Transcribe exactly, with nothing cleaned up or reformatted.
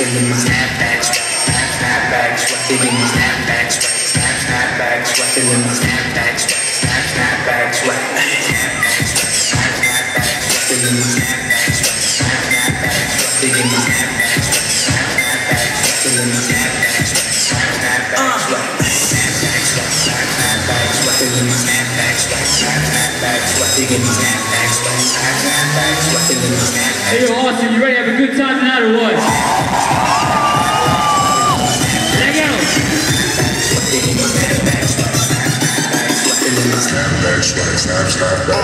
feeling my snapback sweat, snap, snapback sweat, feeling my snapback sweat, snap, snapback sweat, feeling my snapback sweat, snap, snapback sweat, snapback sweat, snap, snapback sweat, feeling my snapback sweat, snap, snapback sweat, feeling my snapback sweat, snap, snapback sweat, feeling my snapback sweat, snap, snapback sweat, snapback sweat, snap, snapback sweat, feeling my snapback sweat, snap, snapback sweat, feeling my snapback sweat, snap, snapback sweat, feeling my snapback. Hey, yo, Austin, you ready to have a good time tonight or what? Let go! Snap, snap, snap, snap, snap, snap, snap, snap, snap, snap, snap, snap, snap,